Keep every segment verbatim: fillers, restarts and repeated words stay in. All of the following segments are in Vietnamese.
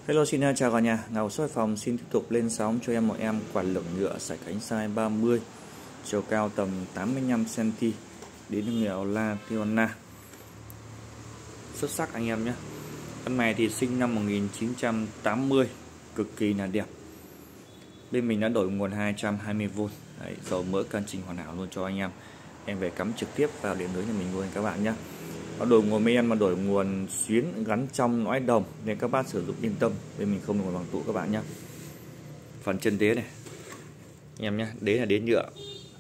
Hello, xin chào cả nhà. Ngọc Soi Phòng xin tiếp tục lên sóng cho em một em quạt lửng nhựa sải cánh size ba mươi, chiều cao tầm tám mươi lăm xăng-ti-mét, đến thương hiệu La Tiona. Xuất sắc anh em nhé. Con này thì sinh năm một nghìn chín trăm tám mươi, cực kỳ là đẹp. Bên mình đã đổi nguồn hai trăm hai mươi vôn, đấy, dầu mỡ can trình hoàn hảo luôn cho anh em. Em về cắm trực tiếp vào điện lưới nhà mình luôn các bạn nhé. Nó đổi nguồn với em mà đổi nguồn xuyến gắn trong lõi đồng nên các bác sử dụng yên tâm, bên mình không đổi bằng tụ các bạn nhé. Phần chân đế này anh em nhé, đế là đế nhựa.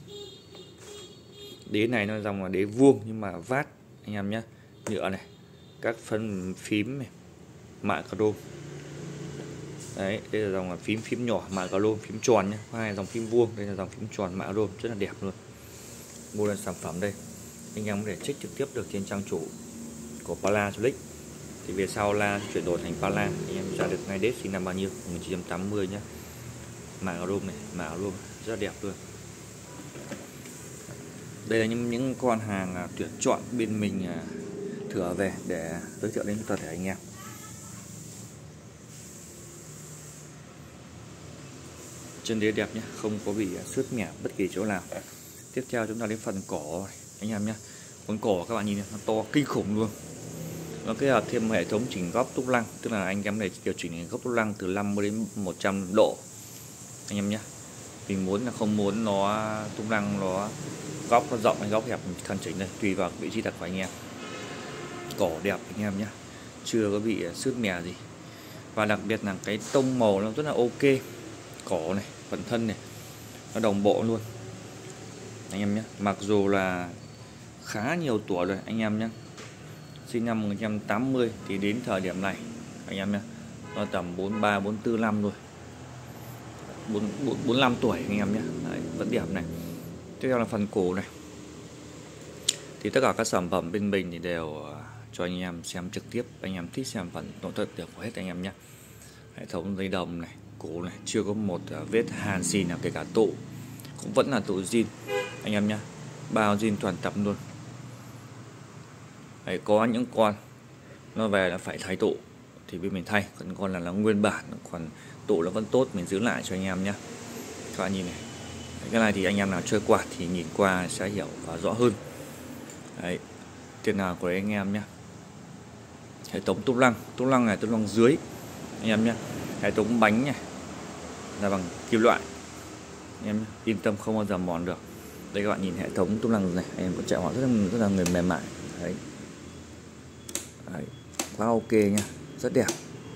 Đế này nó dòng là đế vuông nhưng mà vát anh em nhé, nhựa này. Các phân phím này, mạ chrome. Đấy, đây là dòng là phím phím nhỏ mạ chrome, phím tròn nhé. Hai dòng phím vuông, đây là dòng phím tròn mạ chrome rất là đẹp luôn. Mua lên sản phẩm đây anh em có thể check trực tiếp được trên trang chủ của Pala du lịch. Thì về sau là chuyển đổi thành Pala, anh em ra được ngay đết sinh năm bao nhiêu, một nghìn chín trăm tám mươi nhé. Mạ chrome này, mạ chrome rất là đẹp luôn. Đây là những những con hàng tuyển chọn bên mình thửa về để giới thiệu đến toàn thể anh em. Chân đế đẹp nhé, không có bị xước mẻ bất kỳ chỗ nào. Tiếp theo chúng ta đến phần cổ anh em nhé. Con cổ các bạn nhìn này, nó to kinh khủng luôn. Nó kết hợp thêm hệ thống chỉnh góc túc lăng, tức là anh em này điều chỉnh góc túc lăng từ năm mươi đến một trăm độ anh em nhé. Mình muốn là không muốn nó túc lăng nó góc nó rộng hay góc hẹp mình căn chỉnh đây, tùy vào vị trí đặt của anh em. Cổ đẹp anh em nhé, chưa có bị xước mẻ gì. Và đặc biệt là cái tông màu nó rất là ok. Cổ này, phần thân này nó đồng bộ luôn anh em nhé. Mặc dù là khá nhiều tuổi rồi anh em nhé, sinh năm một nghìn chín trăm tám mươi thì đến thời điểm này anh em nhé, nó tầm bốn mươi ba, bốn mươi tư năm rồi, bốn mươi lăm tuổi anh em nhé. Đấy, vẫn đẹp này. Tiếp theo là phần cổ này, thì tất cả các sản phẩm bên mình thì đều cho anh em xem trực tiếp, anh em thích xem phần nội thất được hết anh em nhé. Hệ thống dây đồng này, cổ này chưa có một vết hàn xì nào, kể cả tụ cũng vẫn là tụ zin anh em nhé, bao zin toàn tập luôn. Đấy, có những con nó về là phải thay tụ thì bên mình thay, còn con là nó nguyên bản, còn tụ nó vẫn tốt mình giữ lại cho anh em nhé. Các bạn nhìn này, cái này thì anh em nào chơi quạt thì nhìn qua sẽ hiểu và rõ hơn. Đấy, tiền nào của đấy anh em nhé. Hệ thống túc lăng, túc lăng này túc lăng dưới anh em nhé. Hệ thống bánh này là bằng kim loại anh em nhé. Yên tâm không bao giờ mòn được. Đây các bạn nhìn hệ thống túc lăng này, anh em có chạy họ rất là rất là người mềm mại. Đấy. Đấy, quá ok nha, rất đẹp.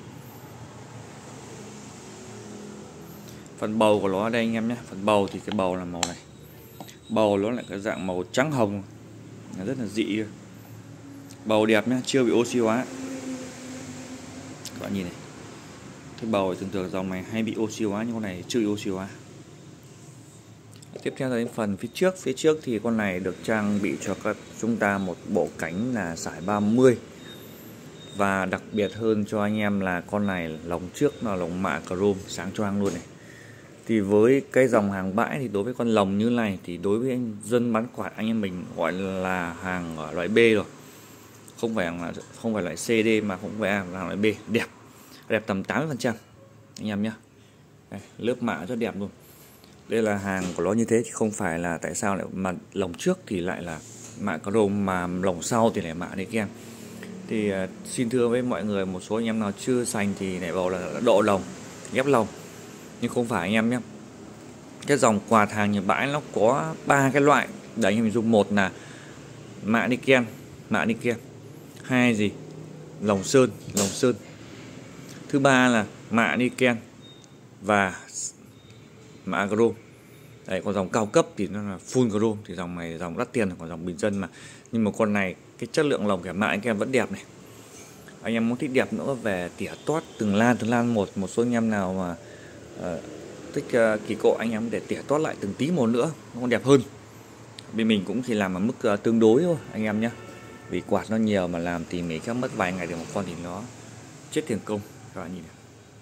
Phần bầu của nó ở đây anh em nhé. Phần bầu thì cái bầu là màu này, bầu nó lại cái dạng màu trắng hồng, rất là dị. Bầu đẹp nhé, chưa bị oxy hóa. Các bạn nhìn này, cái bầu thường thường dòng này hay bị oxy hóa, nhưng con này chưa bị oxy hóa. Tiếp theo là đến phần phía trước. Phía trước thì con này được trang bị cho các chúng ta một bộ cánh là sải ba mươi. Và đặc biệt hơn cho anh em là con này lồng trước là lồng mạ chrome sáng choang luôn này. Thì với cái dòng hàng bãi thì đối với con lồng như này thì đối với anh dân bán quạt anh em mình gọi là hàng ở loại B rồi. Không phải là không phải loại C D mà không phải là loại B, đẹp. Đẹp tầm tám mươi phần trăm anh em nhé. Đây, lớp mạ rất đẹp luôn. Đây là hàng của nó như thế, chứ không phải là tại sao lại mà lồng trước thì lại là mạ chrome mà lồng sau thì lại mạ đấy các em. Thì uh, xin thưa với mọi người, một số anh em nào chưa sành thì lại bảo là độ lồng, ghép lồng, nhưng không phải anh em nhé. Cái dòng quạt hàng Nhật bãi nó có ba cái loại để anh em dùng. Một là mạ niken, mạ niken. Hai gì, lồng sơn, lồng sơn. Thứ ba là mạ niken và mạ chrome. Đấy, còn dòng cao cấp thì nó là full chrome, thì dòng này dòng đắt tiền, còn dòng bình dân mà. Nhưng mà con này cái chất lượng lồng kẻ mạ anh em vẫn đẹp này. Anh em muốn thích đẹp nữa về tỉa toát từng lan từng lan một, một số anh em nào mà uh, thích uh, kỳ cộ, anh em để tỉa toát lại từng tí một nữa nó còn đẹp hơn. Bên mình cũng chỉ làm ở mức uh, tương đối thôi anh em nhé. Vì quạt nó nhiều mà làm tỉ mỉ chắc mất vài ngày được một con thì nó chết tiền công. Các bạn nhìn này,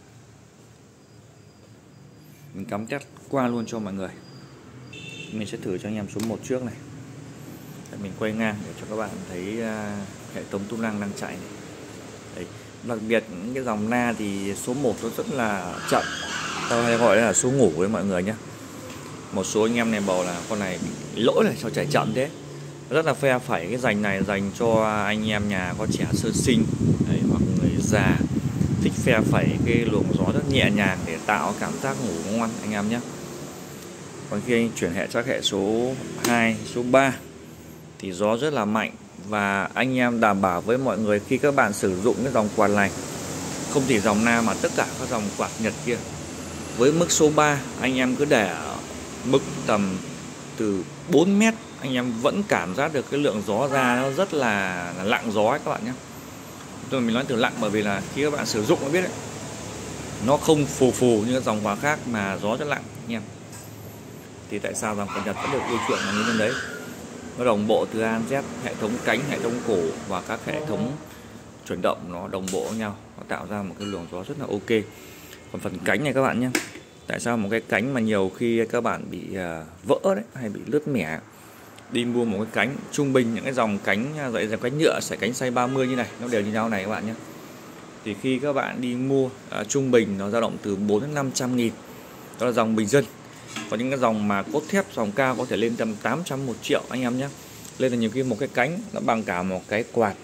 mình cắm test qua luôn cho mọi người. Mình sẽ thử cho anh em số một trước này. Mình quay ngang để cho các bạn thấy uh, hệ thống tung năng đang chạy này. Đấy, Đặc biệt những cái dòng na thì số một nó rất là chậm, tôi hay gọi là số ngủ với mọi người nhé. Một số anh em này bảo là con này bị lỗi này sao chạy chậm thế, rất là phe phẩy. Cái dành này dành cho anh em nhà có trẻ sơ sinh đấy, hoặc người già thích phe phẩy cái luồng gió rất nhẹ nhàng để tạo cảm giác ngủ ngon anh em nhé. Còn khi anh chuyển hệ sang hệ số hai, số ba thì gió rất là mạnh, và anh em đảm bảo với mọi người khi các bạn sử dụng cái dòng quạt này, không chỉ dòng na mà tất cả các dòng quạt Nhật kia, với mức số ba anh em cứ để ở mức tầm từ bốn mét, anh em vẫn cảm giác được cái lượng gió ra nó rất là, là lặng gió ấy các bạn nhé. Tôi mình nói từ lặng bởi vì là khi các bạn sử dụng nó biết đấy, nó không phù phù như dòng quạt khác mà gió rất lặng anh em. Thì tại sao dòng quạt Nhật vẫn được ưa chuộng là như thế đấy, nó đồng bộ từ A đến Z, hệ thống cánh, hệ thống cổ và các hệ thống chuyển động nó đồng bộ với nhau, nó tạo ra một cái luồng gió rất là ok. Còn phần cánh này các bạn nhé, tại sao một cái cánh mà nhiều khi các bạn bị uh, vỡ đấy, hay bị lướt mẻ, đi mua một cái cánh trung bình, những cái dòng cánh vậy là cánh nhựa sẽ cánh size ba mươi như này, nó đều như nhau này các bạn nhé. Thì khi các bạn đi mua uh, trung bình nó dao động từ bốn đến năm trăm nghìn, đó là dòng bình dân. Có những cái dòng mà cốt thép dòng cao có thể lên tầm tám trăm, một triệu anh em nhé. Lên là nhiều khi một cái cánh nó bằng cả một cái quạt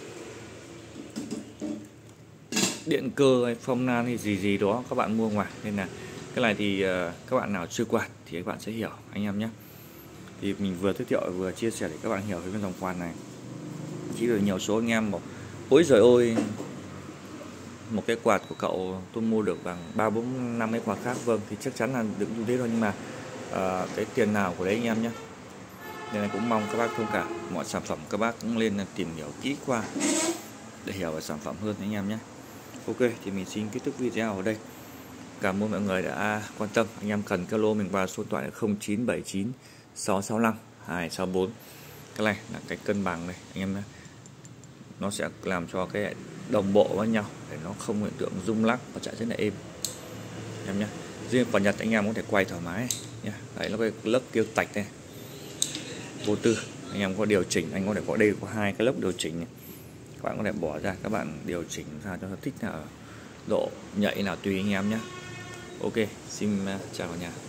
điện cơ hay phong nan hay gì gì đó các bạn mua ngoài. Nên là cái này thì uh, các bạn nào chưa quạt thì các bạn sẽ hiểu anh em nhé. Thì mình vừa giới thiệu vừa chia sẻ để các bạn hiểu về cái dòng quạt này. Chỉ được nhiều số anh em một ôi giời ơi, một cái quạt của cậu tôi mua được bằng ba bốn năm cái quạt khác. Vâng, thì chắc chắn là được như thế thôi, nhưng mà uh, cái tiền nào của đấy anh em nhé. Nên là cũng mong các bác thông cảm, mọi sản phẩm các bác cũng lên tìm hiểu kỹ qua để hiểu về sản phẩm hơn anh em nhé. Ok, thì mình xin kết thúc video ở đây. Cảm ơn mọi người đã quan tâm. Anh em cần Zalo mình vào số điện thoại không chín bảy chín sáu sáu năm hai sáu bốn. Cái này là cái cân bằng này anh em nhé. Nó sẽ làm cho cái đồng bộ với nhau để nó không hiện tượng rung lắc và chạy rất là êm em nhé. Riêng phần Nhật anh em có thể quay thoải mái nhé. Đấy, nó cái lớp kêu tạch này vô tư, anh em có điều chỉnh, anh có thể có đây có hai cái lớp điều chỉnh này. Các bạn có thể bỏ ra, các bạn điều chỉnh sao cho nó thích nào độ nhạy nào tùy anh em nhé. Ok, xin chào cả nhà.